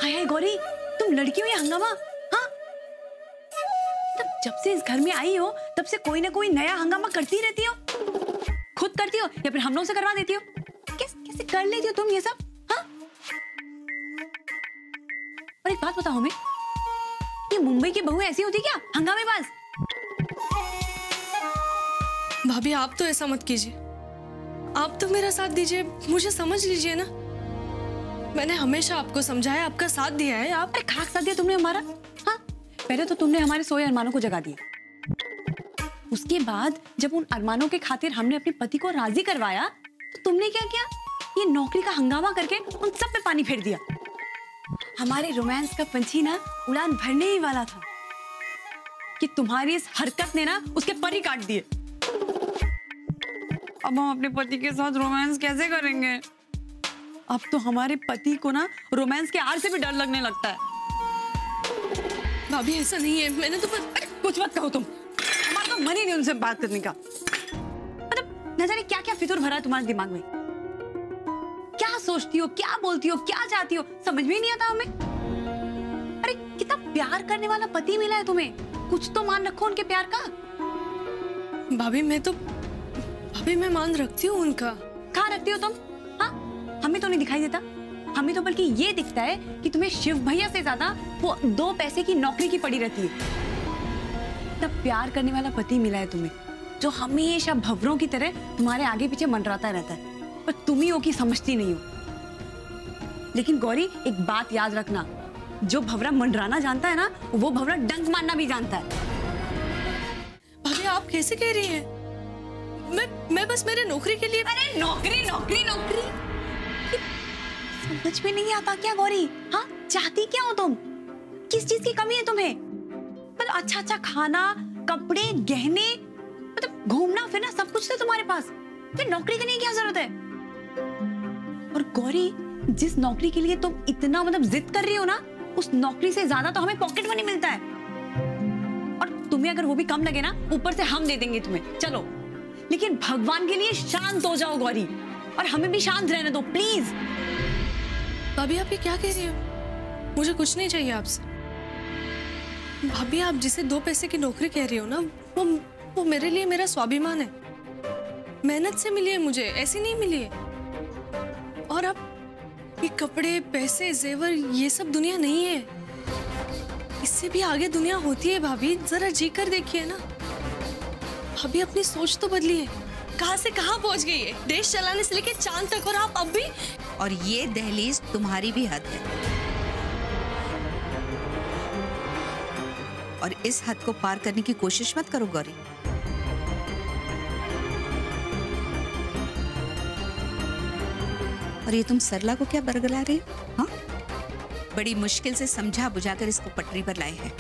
हाय गौरी, तुम लड़की हो या हंगामा? हाँ, तब जब से इस घर में आई हो तब से कोई ना कोई नया हंगामा करती रहती हो। खुद करती हो या फिर हम लोग से करवा देती हो? कैसे कर लेती हो तुम ये सब? हाँ? और एक बात बताओ हमें, ये मुंबई की बहू ऐसी होती क्या, हंगामेबाज? भाभी आप तो ऐसा मत कीजिए, आप तो मेरा साथ दीजिए, मुझे समझ लीजिए ना। मैंने हमेशा आपको समझाया, आपका साथ दिया है। आप खाक साथ दिया तुमने हमारा? हाँ, पहले तो तुमने हमारे सोए अरमानों को जगा दिया, उसके बाद जब उन अरमानों के खातिर हमने अपने पति को राजी करवाया तो तुमने क्या किया? ये नौकरी का हंगामा करके उन सब पे पानी फेर दिया। हमारे रोमांस का पंछी ना उड़ान भरने ही वाला था कि तुम्हारी इस हरकत ने ना उसके पर ही काट दिए। अब हम अपने पति के साथ रोमांस कैसे करेंगे? अब तो हमारे पति को ना रोमांस के आर से भी डर लगने लगता है। भाभी ऐसा नहीं है, मैंने तो कुछ मत कहो तुम, हमारा तो मन ही नहीं उनसे बात करने का। मतलब न जाने क्या क्या फितूर भरा है तुम्हारे दिमाग में। क्या सोचती हो, क्या बोलती हो, क्या चाहती हो, समझ में ही नहीं आता हमें। अरे कितना प्यार करने वाला पति मिला है तुम्हें, कुछ तो मान रखो उनके प्यार का। भाभी मैं मान रखती हूँ उनका। कहाँ रखती हो तुम? हाँ, हमें तो नहीं दिखाई देता। हमें तो बल्कि ये दिखता है कि तुम्हें शिव भैया से ज्यादा वो 2 पैसे की नौकरी की पड़ी रहती है। इतना प्यार करने वाला पति मिला है तुम्हें, जो हमेशा भंवरों की तरह तुम्हारे आगे पीछे मंडराता रहता है, पर तुम ही हो कि समझती नहीं हो। लेकिन गौरी एक बात याद रखना, जो भंवरा मंडराना जानता है ना, वो भंवरा डंक मारना भी जानता है। भाभी आप कैसे कह रही हैं? मैं बस मेरे नौकरी के लिए। अरे नौकरी नौकरी नौकरी, समझ में नहीं आता क्या गौरी? हाँ, चाहती क्या हो तुम? किस चीज की कमी है तुम्हें? मतलब अच्छा अच्छा खाना, कपड़े, गहने, मतलब घूमना फिरना सब कुछ तो तुम्हारे पास, फिर नौकरी करने की क्या जरूरत है? और गौरी, जिस नौकरी के लिए तुम इतना मतलब जिद कर रही हो ना, उस नौकरी से ज्यादा तो हमें पॉकेट मनी मिलता है। और तुम्हें अगर वो भी कम लगे ना, ऊपर से हम दे देंगे तुम्हें, चलो। लेकिन भगवान के लिए शांत हो जाओ गौरी, और हमें भी शांत रहने दो प्लीज। भाभी आप ये क्या कह रही हो? मुझे कुछ नहीं चाहिए आपसे। भाभी आप जिसे 2 पैसे की नौकरी कह रही हो ना, वो मेरे लिए मेरा स्वाभिमान है। मेहनत से मिली है मुझे, ऐसी नहीं मिली है। और आप ये कपड़े, पैसे, जेवर, ये सब दुनिया नहीं है। इससे भी आगे दुनिया होती है भाभी, जरा जी कर देखिए ना। भाभी अपनी सोच तो बदलिए। कहां से कहां पहुंच गई है, देश चलाने से लेके चांद तक, और आप अब भी। और ये दहलीज तुम्हारी भी हद है, और इस हद को पार करने की कोशिश मत करो गौरी। और ये तुम सरला को क्या बरगला रहे हो? हाँ, बड़ी मुश्किल से समझा बुझाकर इसको पटरी पर लाए हैं।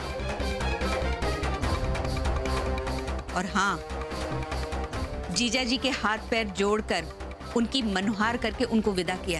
और हाँ, जीजा जी के हाथ पैर जोड़कर उनकी मनोहार करके उनको विदा किया।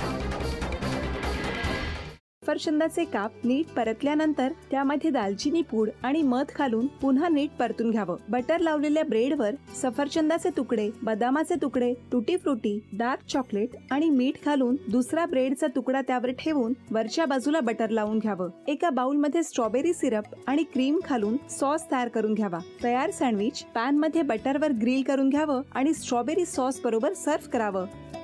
सफरचंदाचे काप नीट परतल्यानंतर त्यामध्ये दालचिनी पूड आणि मध घालून पुन्हा नीट परतून घ्यावं। बटर लावलेल्या ब्रेडवर सफरचंदाचे तुकडे, बदामाचे तुकडे, टूटी फ्रुटी, डार्क चॉकलेट आणि मीठ घालून दुसरा ब्रेडचा तुकडा त्यावर ठेवून वरच्या बाजूला बटर लावून घ्यावं। एका बाउलमध्ये स्ट्रॉबेरी सिरप आणि क्रीम घालून सॉस तयार करून घ्यावा। तयार सँडविच पॅन मध्ये बटरवर ग्रिल करून घ्यावं आणि स्ट्रॉबेरी सॉस बरोबर सर्व्ह करावं।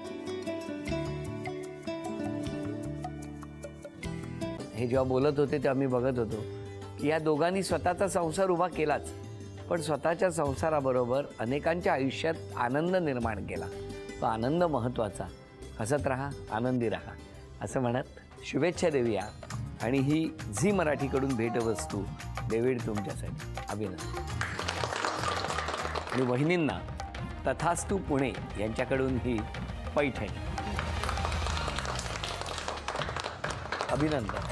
हे जेव्हा बोलत होते तेव्हा मी बघत होतो की या दोघांनी स्वतःचा संसार उभा केलाच, पण स्वतःच्या संसाराबरोबर अनेकांच्या आयुष्यात आनंद निर्माण केला। तो आनंद महत्त्वाचा। हसत राहा, आनंदी राहा असं म्हणत शुभेच्छा देऊया। आणि ही झी मराठीकडून भेटवस्तू डेव्हिड तुमच्यासाठी अभिनंदन। आणि वहिनींना तथास्तु पुणे यांच्याकडून ही पैठणी अभिनंदन।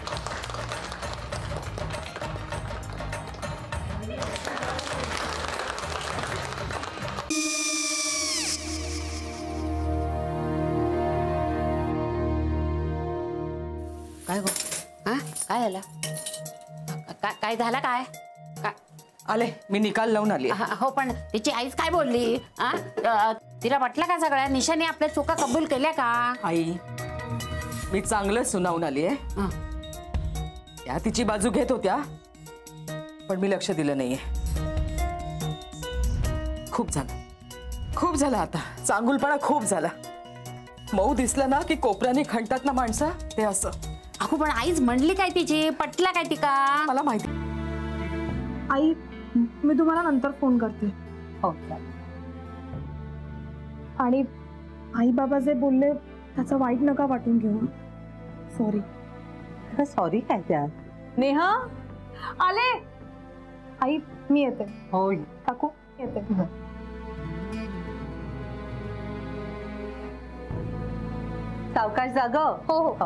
काय गो? हाँ काय झालं? काय झालं काय? आले मी निकाल लावून आली। हो पण तिची आईच काय बोलली? तिला वाटलं का सगळ्या निशाने आपल्या चुका कबूल केल्या का? आई मी चांगलं सुनावून आली आहे. हं. त्या तिची बाजू घेत होत्या पण मी लक्ष दिलं नाहीये. खूप झालं आता. चांगुलपणा खूप झाला. मऊ दिसलं ना की कोपऱ्याने खणतात ना माणसं, ते असं. अगो पण आईच म्हणली काय तिची, पटला काय तिका? मला माहिती. आई मी तुम्हाला नंतर फोन करते. हो. आणि आई बाबा जे बोलले त्याचं वाईट नका वाटून घेऊ. सॉरी. सॉरी काय त्या? नेहा आले. आई मी येते. होय काकू येते. सावकाश जाग. हो हो.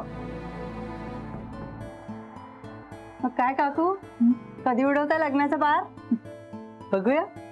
मग काय काकू, कधी उडवता लग्नाचा बार? बघूया.